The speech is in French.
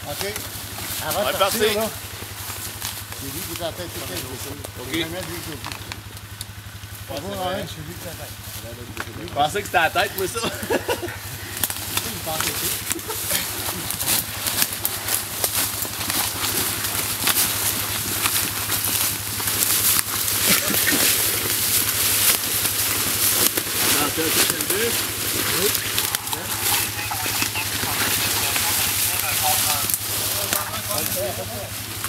OK. Avant de partir, là, c'est lui qui est en tête tout le temps. OK. Jamais lui qui est au bout. On va voir, c'est lui qui est en tête. Je pensais que c'était à la tête, moi, ça. Il pense aussi. Oui.